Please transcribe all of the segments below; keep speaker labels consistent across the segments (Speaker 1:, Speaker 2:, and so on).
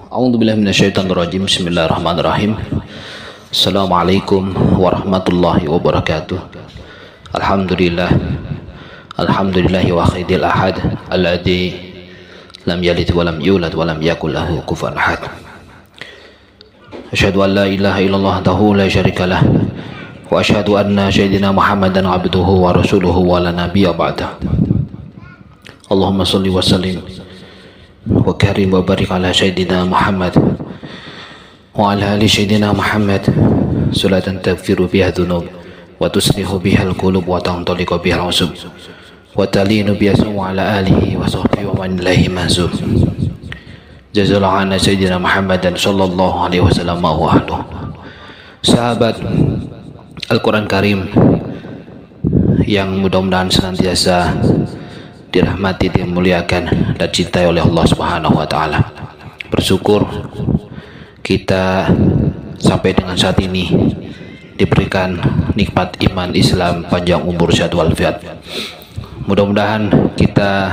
Speaker 1: A'udzubillahi minasyaitonirrajim. Bismillahirrahmanirrahim. Assalamualaikum warahmatullahi wabarakatuh. Alhamdulillah. Alhamdulillahi wahidil ahad alladzi lam yalid wa lam yulad wa lam yakul lahu kufuwan ahad. Asyhadu an la ilaha illallah wahdahu la syarika lah wa asyhadu anna sayyidina Muhammadan abduhu wa rasuluhu wa la nabiyya ba'da. Allahumma shalli wa sallim wa karim wa barik ala sayyidina Muhammad wa ala ali sayyidina Muhammad salatan taghfiru biha dhunub wa tuslihu biha al-qulub wa tantaliqu biha al-usub wa talinu biha wa ala alihi wa sahbihi wa man ilaihi mahzub. Jazallahu anna sayyidina Muhammadan sallallahu alaihi wasallam wa ahluh. Sahabat Al-Quran Karim yang mudah-mudahan senantiasa dirahmati, dimuliakan dan cintai oleh Allah Subhanahu wa taala. Bersyukur kita sampai dengan saat ini diberikan nikmat iman, Islam, panjang umur, sehat walafiat. Mudah-mudahan kita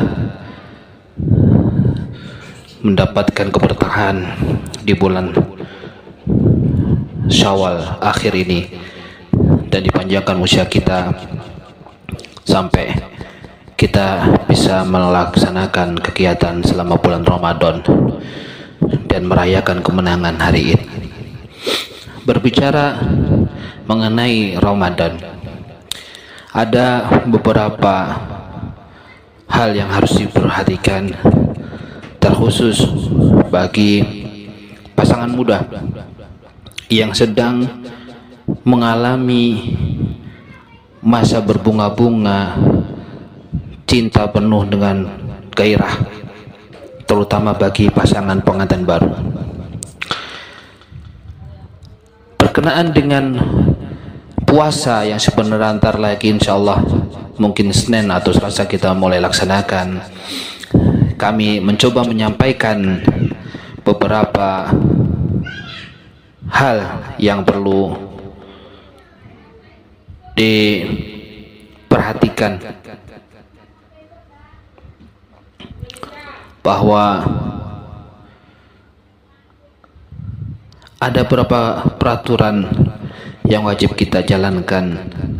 Speaker 1: mendapatkan keberkahan di bulan Syawal akhir ini dan dipanjangkan usia kita sampai kita bisa melaksanakan kegiatan selama bulan Ramadan dan merayakan kemenangan hari ini. Berbicara mengenai Ramadan, ada beberapa hal yang harus diperhatikan, terkhusus bagi pasangan muda yang sedang mengalami masa berbunga-bunga, cinta penuh dengan gairah, terutama bagi pasangan pengantin baru. Berkenaan dengan puasa yang sebenarnya antar lagi insyaallah mungkin Senin atau Selasa kita mulai laksanakan, kami mencoba menyampaikan beberapa hal yang perlu diperhatikan, bahwa ada beberapa peraturan yang wajib kita jalankan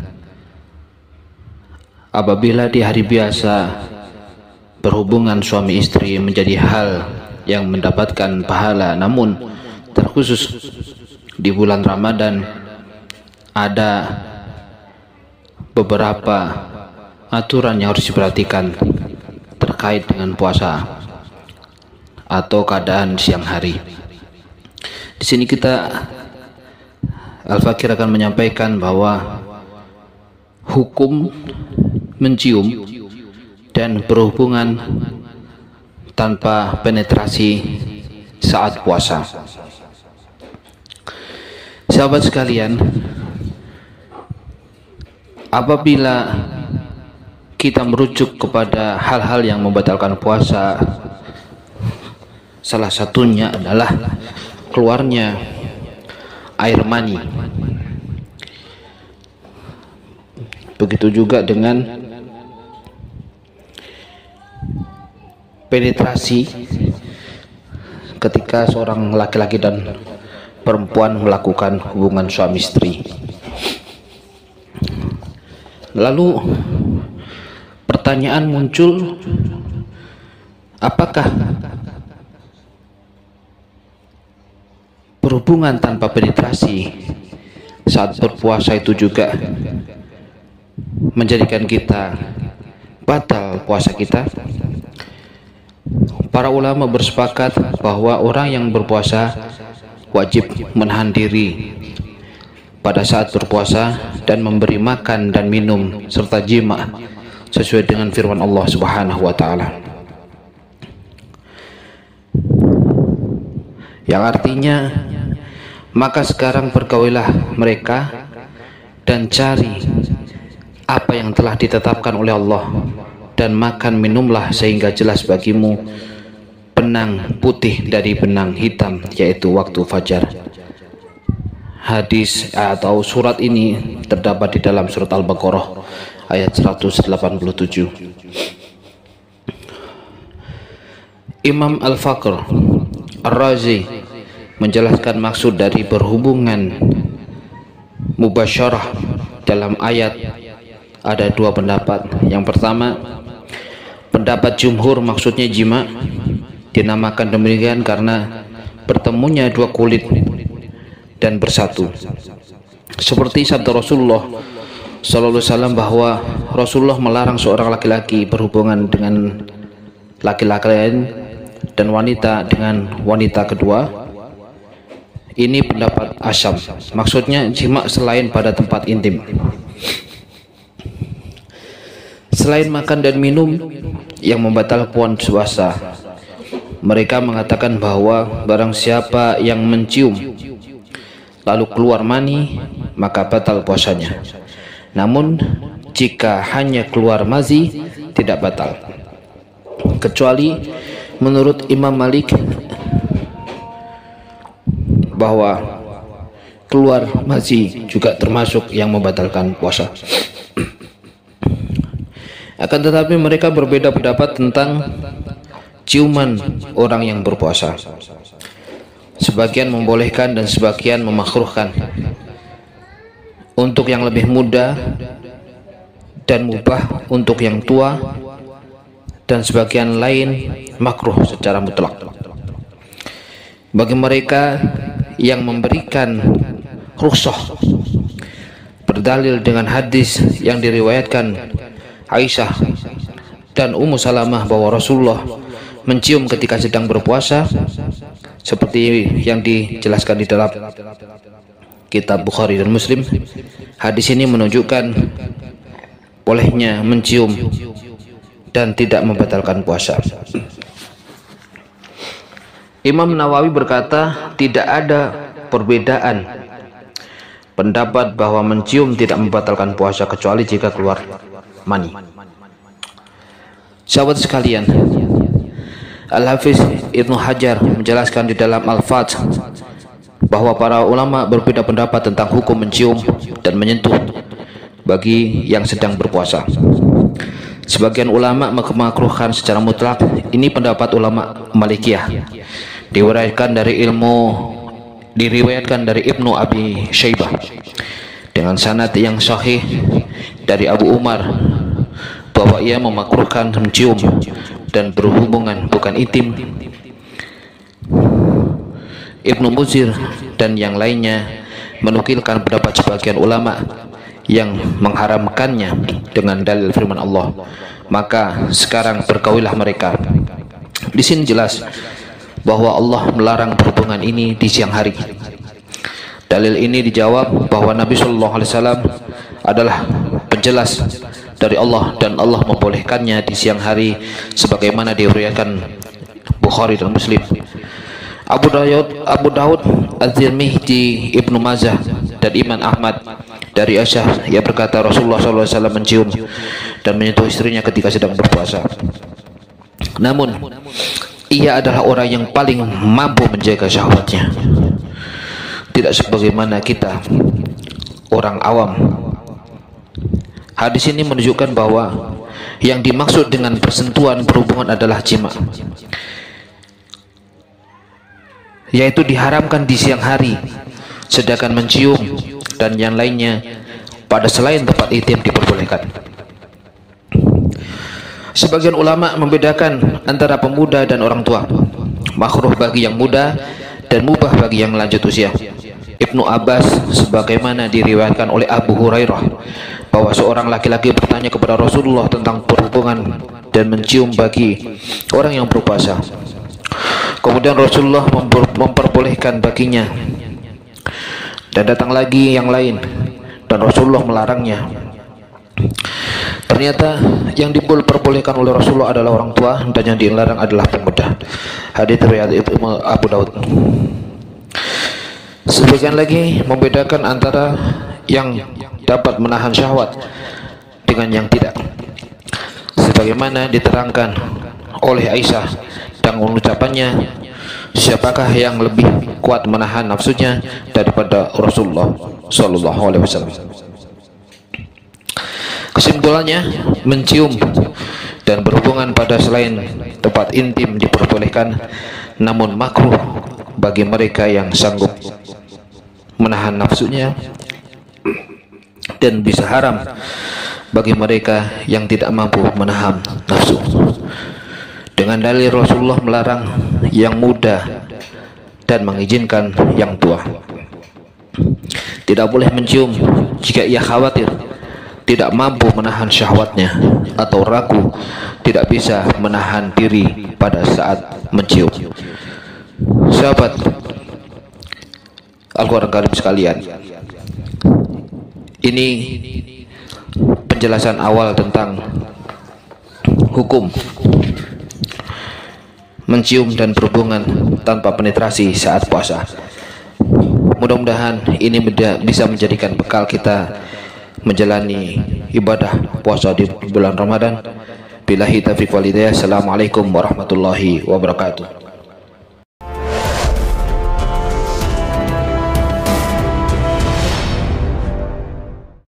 Speaker 1: apabila di hari biasa berhubungan suami istri menjadi hal yang mendapatkan pahala, namun terkhusus di bulan Ramadan ada beberapa aturan yang harus diperhatikan terkait dengan puasa atau keadaan siang hari. Di sini kita Al-Fakir akan menyampaikan bahwa hukum mencium dan berhubungan tanpa penetrasi saat puasa. Sahabat sekalian, apabila kita merujuk kepada hal-hal yang membatalkan puasa, salah satunya adalah keluarnya air mani. Begitu juga dengan penetrasi ketika seorang laki-laki dan perempuan melakukan hubungan suami istri. Lalu pertanyaan muncul, apakah berhubungan tanpa penetrasi saat berpuasa itu juga menjadikan kita batal puasa kita? Para ulama bersepakat bahwa orang yang berpuasa wajib menahan diri pada saat berpuasa dan memberi makan dan minum serta jima sesuai dengan firman Allah Subhanahu wa taala, yang artinya, maka sekarang pergaulilah mereka dan cari apa yang telah ditetapkan oleh Allah dan makan minumlah sehingga jelas bagimu benang putih dari benang hitam, yaitu waktu fajar. Hadis atau surat ini terdapat di dalam surat Al-Baqarah ayat 187. Imam Al-Fakir Ar-Razi menjelaskan maksud dari berhubungan mubasyarah dalam ayat ada dua pendapat. Yang pertama, pendapat jumhur maksudnya jima, dinamakan demikian karena bertemunya dua kulit dan bersatu. Seperti sabda Rasulullah sallallahu alaihi wasallam bahwa Rasulullah melarang seorang laki-laki berhubungan dengan laki-laki lain dan wanita dengan wanita kedua. Ini pendapat Asyam, maksudnya jima selain pada tempat intim. Selain makan dan minum yang membatalkan puasa, mereka mengatakan bahwa barang siapa yang mencium lalu keluar mani, maka batal puasanya. Namun jika hanya keluar mazi, tidak batal, kecuali menurut Imam Malik bahwa keluar mazi juga termasuk yang membatalkan puasa. Akan tetapi mereka berbeda pendapat tentang ciuman orang yang berpuasa. Sebagian membolehkan dan sebagian memakruhkan. Untuk yang lebih muda dan mubah untuk yang tua, dan sebagian lain makruh secara mutlak. Bagi mereka yang memberikan rukhsah berdalil dengan hadis yang diriwayatkan Aisyah dan Ummu Salamah bahwa Rasulullah mencium ketika sedang berpuasa, seperti yang dijelaskan di dalam kitab Bukhari dan Muslim. Hadis ini menunjukkan bolehnya mencium dan tidak membatalkan puasa. Imam Nawawi berkata, tidak ada perbedaan pendapat bahwa mencium tidak membatalkan puasa kecuali jika keluar mani. Sahabat sekalian, Al-Hafiz Ibnu Hajar menjelaskan di dalam Al-Fath bahwa para ulama berbeda pendapat tentang hukum mencium dan menyentuh bagi yang sedang berpuasa. Sebagian ulama memakruhkan secara mutlak. Ini pendapat ulama Malikiyah. Diriwayatkan dari Ibnu Abi Syaibah dengan sanad yang sahih dari Abu Umar bahwa ia memakruhkan mencium dan berhubungan bukan intim. Ibnu Muzir dan yang lainnya menukilkan pendapat sebagian ulama yang mengharamkannya dengan dalil firman Allah, maka sekarang berkaulilah mereka. Di sini jelas bahwa Allah melarang berhubungan ini di siang hari. Dalil ini dijawab bahwa Nabi Shallallahu Alaihi Wasallam adalah penjelas dari Allah dan Allah membolehkannya di siang hari sebagaimana diriwayatkan Bukhari dan Muslim. Abu Daud, Az-Tirmidzi, Ibnu Majah dan Imam Ahmad dari Aisyah, ia berkata Rasulullah SAW mencium dan menyentuh istrinya ketika sedang berpuasa. Namun ia adalah orang yang paling mampu menjaga syahwatnya, tidak sebagaimana kita orang awam. Hadis ini menunjukkan bahwa yang dimaksud dengan persentuhan berhubungan adalah jima, yaitu diharamkan di siang hari, sedangkan mencium dan yang lainnya pada selain tempat intim diperbolehkan. Sebagian ulama membedakan antara pemuda dan orang tua, makruh bagi yang muda dan mubah bagi yang lanjut usia. Ibnu Abbas sebagaimana diriwayatkan oleh Abu Hurairah bahwa seorang laki-laki bertanya kepada Rasulullah tentang berhubungan dan mencium bagi orang yang berpuasa. Kemudian Rasulullah memperbolehkan baginya, dan datang lagi yang lain dan Rasulullah melarangnya. Ternyata yang diperbolehkan oleh Rasulullah adalah orang tua dan yang dilarang adalah pemuda. Hadits riwayat Abu Daud. Sebagian lagi membedakan antara yang dapat menahan syahwat dengan yang tidak, sebagaimana diterangkan oleh Aisyah dan ucapannya, siapakah yang lebih kuat menahan nafsunya daripada Rasulullah Sallallahu Alaihi Wasallam. Kesimpulannya, mencium dan berhubungan pada selain tempat intim diperbolehkan namun makruh bagi mereka yang sanggup menahan nafsunya, dan bisa haram bagi mereka yang tidak mampu menahan nafsu. Dengan dalil Rasulullah melarang yang muda dan mengizinkan yang tua. Tidak boleh mencium jika ia khawatir tidak mampu menahan syahwatnya atau ragu tidak bisa menahan diri pada saat mencium. Sahabat Al-Quran Karim sekalian, ini penjelasan awal tentang hukum mencium dan berhubungan tanpa penetrasi saat puasa. Mudah-mudahan ini bisa menjadikan bekal kita menjalani ibadah puasa di bulan Ramadan. Billahi taufiq wal hidayah. Assalamualaikum warahmatullahi wabarakatuh.